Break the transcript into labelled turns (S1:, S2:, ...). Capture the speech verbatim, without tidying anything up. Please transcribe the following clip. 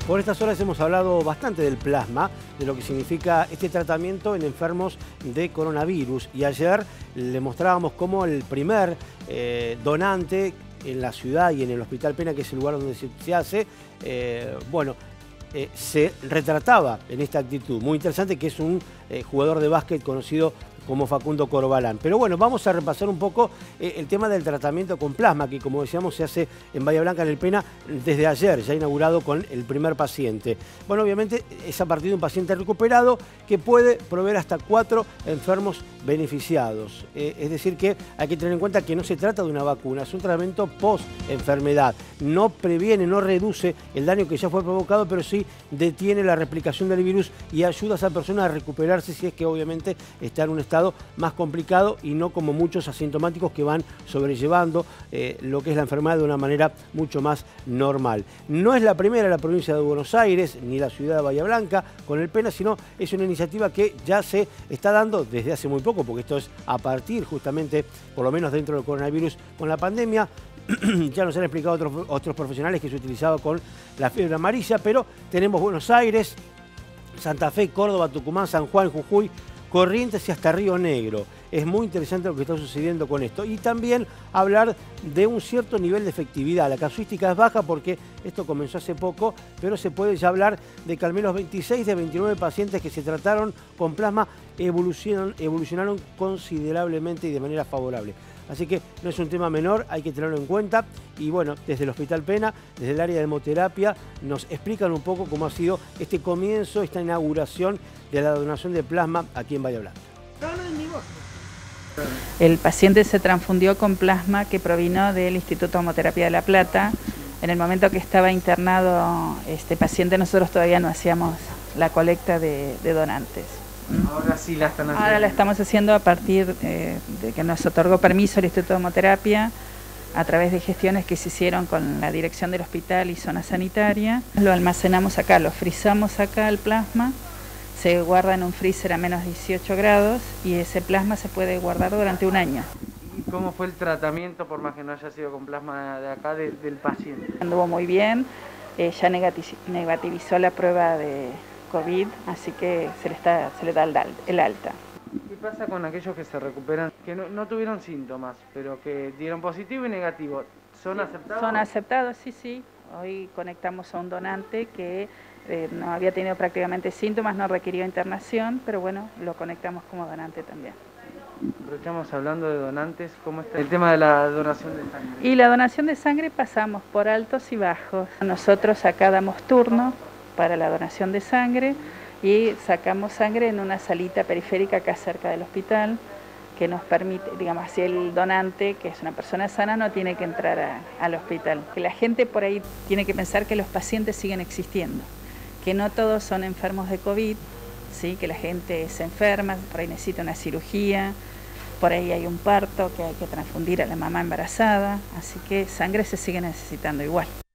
S1: Por estas horas hemos hablado bastante del plasma, de lo que significa este tratamiento en enfermos de coronavirus. Y ayer le mostrábamos cómo el primer eh, donante en la ciudad y en el Hospital Pena, que es el lugar donde se, se hace, eh, bueno, eh, se retrataba en esta actitud. Muy interesante, que es un eh, jugador de básquet conocido como Facundo Corbalán. Pero bueno, vamos a repasar un poco eh, el tema del tratamiento con plasma, que como decíamos se hace en Bahía Blanca, en el Pena, desde ayer, ya inaugurado con el primer paciente. Bueno, obviamente es a partir de un paciente recuperado que puede proveer hasta cuatro enfermos beneficiados. Eh, es decir que hay que tener en cuenta que no se trata de una vacuna, es un tratamiento post-enfermedad. No previene, no reduce el daño que ya fue provocado, pero sí detiene la replicación del virus y ayuda a esa persona a recuperarse si es que obviamente está en un estado más complicado y no como muchos asintomáticos que van sobrellevando eh, lo que es la enfermedad de una manera mucho más normal. No es la primera en la provincia de Buenos Aires ni la ciudad de Bahía Blanca con el Pena, sino es una iniciativa que ya se está dando desde hace muy poco, porque esto es a partir justamente, por lo menos dentro del coronavirus, con la pandemia. Ya nos han explicado otros, otros profesionales que se utilizaba con la fiebre amarilla, pero tenemos Buenos Aires, Santa Fe, Córdoba, Tucumán, San Juan, Jujuy, Corrientes y hasta Río Negro. Es muy interesante lo que está sucediendo con esto. Y también hablar de un cierto nivel de efectividad. La casuística es baja porque esto comenzó hace poco, pero se puede ya hablar de que al menos veintiséis de veintinueve pacientes que se trataron con plasma evolucionaron, evolucionaron considerablemente y de manera favorable. Así que no es un tema menor, hay que tenerlo en cuenta. Y bueno, desde el Hospital Pena, desde el área de hemoterapia, nos explican un poco cómo ha sido este comienzo, esta inauguración de la donación de plasma aquí en Bahía Blanca.
S2: El paciente se transfundió con plasma que provino del Instituto de Hemoterapia de La Plata. En el momento que estaba internado este paciente, nosotros todavía no hacíamos la colecta de, de donantes.
S3: Ahora sí la están haciendo.
S2: Ahora la estamos haciendo a partir eh, de que nos otorgó permiso el Instituto de Hemoterapia, a través de gestiones que se hicieron con la dirección del hospital y zona sanitaria. Lo almacenamos acá, lo frizamos acá el plasma, se guarda en un freezer a menos dieciocho grados y ese plasma se puede guardar durante un año.
S3: ¿Y cómo fue el tratamiento, por más que no haya sido con plasma de acá, de, del paciente?
S2: Anduvo muy bien, eh, ya negativizó la prueba de COVID, así que se le, está, se le da el alta.
S3: ¿Qué pasa con aquellos que se recuperan, que no, no tuvieron síntomas, pero que dieron positivo y negativo? ¿Son sí, aceptados?
S2: Son aceptados, sí, sí. Hoy conectamos a un donante que eh, no había tenido prácticamente síntomas, no requirió internación, pero bueno, lo conectamos como donante también.
S3: Aprovechamos hablando de donantes, ¿cómo está el tema de la donación de sangre?
S2: Y la donación de sangre pasamos por altos y bajos. Nosotros acá damos turno para la donación de sangre y sacamos sangre en una salita periférica acá cerca del hospital que nos permite, digamos, así el donante, que es una persona sana, no tiene que entrar a, al hospital. Que la gente por ahí tiene que pensar que los pacientes siguen existiendo, que no todos son enfermos de COVID, ¿sí? Que la gente se enferma, por ahí necesita una cirugía, por ahí hay un parto que hay que transfundir a la mamá embarazada, así que sangre se sigue necesitando igual.